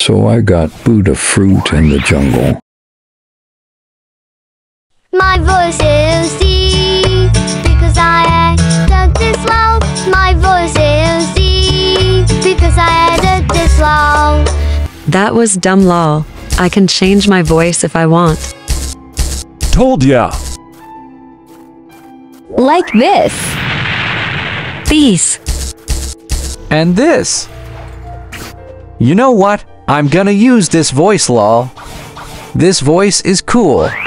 So I got Buddha fruit in the jungle. My voice is deep because I added this loud. My voice is deep because I added this loud. That was dumb lol. I can change my voice if I want. Told ya. Like this. Peace. And this. You know what? I'm gonna use this voice, lol. This voice is cool.